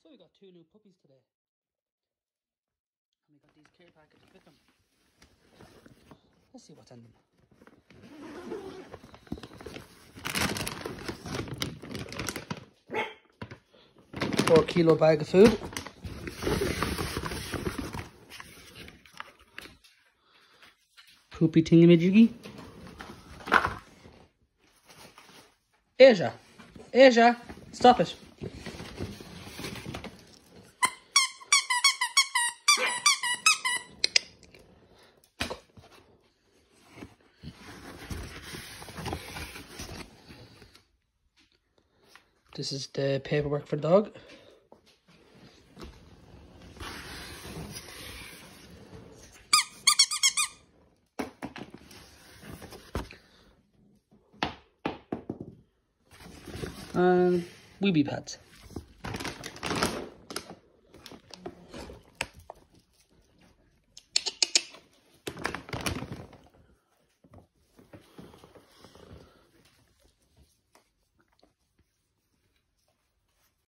So we got 2 new puppies today. And we got these care packets with them. Let's see what's in them. 4-kilo bag of food. Poopy thingamajiggy. Asia, stop it. This is the paperwork for the dog. And weeby pads.